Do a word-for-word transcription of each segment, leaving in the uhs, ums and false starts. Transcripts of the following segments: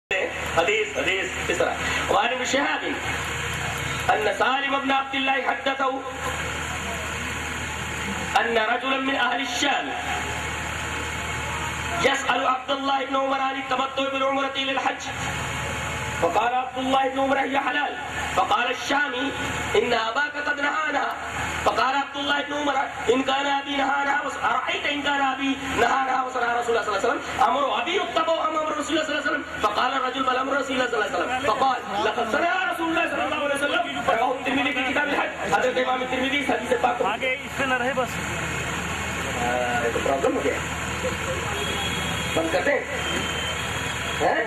حدیث حدیث اس طرح وعن ابن شهاب ان سالم بن عبد الله حدثه ان رجلا من اهل الشام يسأل عبد الله بن عمر عن التمتع بالعمرة الى الحج فقال عبد الله بن عمر هي حلال فقال الشامي ان اباك قد نهانا فقال عبد الله بن عمر ان كان ابي نهانا ارايت ان كان ابي نهانا وصنع رسول الله صلى الله عليه وسلم امر ابي اتبعوا امر رسول الله صلى الله عليه وسلم فقال الرجل بل امر رسول الله صلى الله عليه وسلم فقال لقد صنع رسول الله صلى الله عليه وسلم رواه الترمذي في كتاب الحج حضرت امام الترمذی حدیث پاک آگے اس پہ نہ رہے بس تو پرابلم ہو گیا بند کرتے ہیں.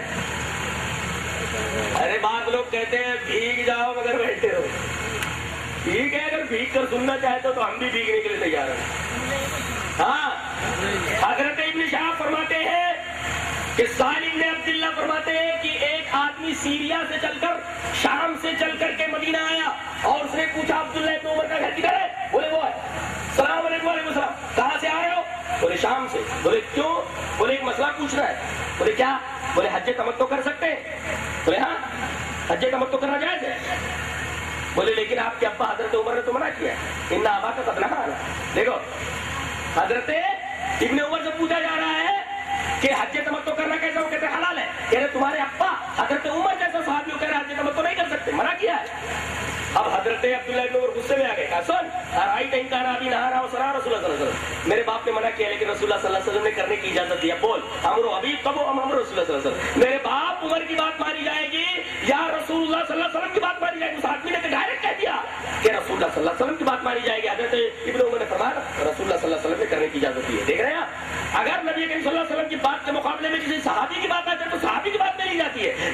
ارے بعض لوگ کہتے ہیں بھیگ جاؤ مگر بیٹھے رہو. ٹھیک ہے اگر بھیگ کر سننا چاہتے ہو تو ہم بھی بھیگنے کے لیے تیار ہیں. ہاں حضرت ابن شہاب فرماتے ہیں کہ سالم نے عبداللہ فرماتے ہیں کہ ایک آدمی سیریا سے چل کر شام سے چل کر کے مدینہ آیا اور اس نے پوچھا عبداللہ ابن عمر کا گھر کدھر ہے؟ بولے وہ ہے. السلام علیکم وعلیکم السلام. کہاں سے آ رہے ہو؟ بولے شام سے. بولے کیوں؟ بولے ایک مسئلہ پوچھنا ہے. بولے کیا؟ بولے حج تمتع کر سکتے ہیں؟ بولے ہاں حج تمتع کرنا جائز ہے. بولے لیکن آپ کے ابا حضرت عمر نے تو منع کیا ہے. ان ابا کا قد نہانا. دیکھو حضرت ابن عمر سے پوچھا جا رہا ہے کہ حج تمتع کرنا کیسا؟ وہ کہتے ہیں حلال ہے. کہہ رہے تمہارے ابا حضرت عمر جیسا صحابی کہہ رہے حج تمتع نہیں کر سکتے، منع کیا ہے. اب حضرت عبداللہ ابن عمر غصے میں آ گئے. کہا سن ارائیت ان کان ابی نہا رہا وصنع رسول اللہ صلی اللہ علیہ وسلم. میرے باپ نے منع کیا لیکن رسول اللہ صلی اللہ علیہ وسلم نے کرنے کی اجازت دیا. بول امر ابھی کب ہم امر رسول اللہ صلی اللہ علیہ وسلم. میرے باپ عمر کی بات مانی جائے گی یا رسول اللہ صلی اللہ علیہ وسلم کی بات مانی جائے گی؟ اس آدمی نے تو ڈائریکٹ کہہ دیا کہ رسول اللہ صلی اللہ علیہ وسلم کی بات مانی جائے گی. حضرت ابن عمر نے فرمایا رسول اللہ صلی اللہ علیہ وسلم نے کرنے کی اجازت دی ہے. دیکھ رہے ہیں آپ، اگر نبی کریم صلی اللہ علیہ وسلم کی بات کے مقابلے میں کسی صحابی کی بات آتی ہے تو